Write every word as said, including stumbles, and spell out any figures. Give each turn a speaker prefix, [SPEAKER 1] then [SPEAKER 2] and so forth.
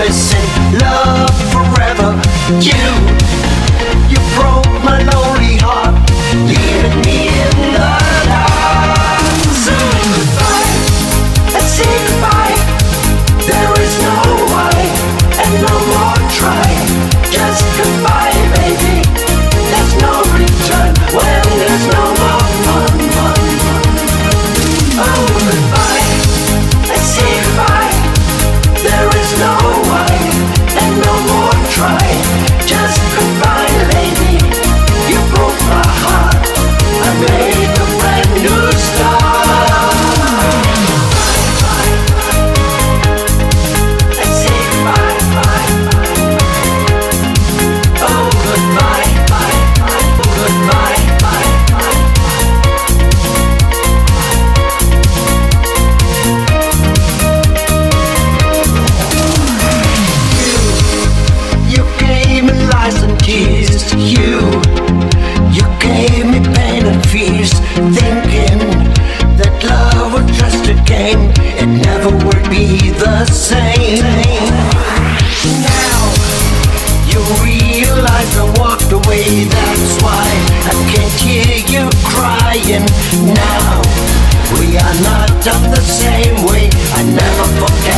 [SPEAKER 1] promising love forever. You, you broke my lonely heart, leaving me in the dark. So goodbye, let's say goodbye. There is no why and no more try. Just goodbye, baby. There's no return when there's no more fun, fun, fun. Oh, goodbye, let's say goodbye. There is no why and no more try. Just goodbye, lady. You broke my heart. I made a brand new start. Let's say goodbye, bye, bye. Oh, goodbye, bye, bye. Goodbye, bye, bye. You, you gave me lies and tears. You, you gave me pain and fears, thinking that love was just a game. It never would be the same. Now you realize I walked away. That's why I can't hear you crying now. We are not of the same way. I never forget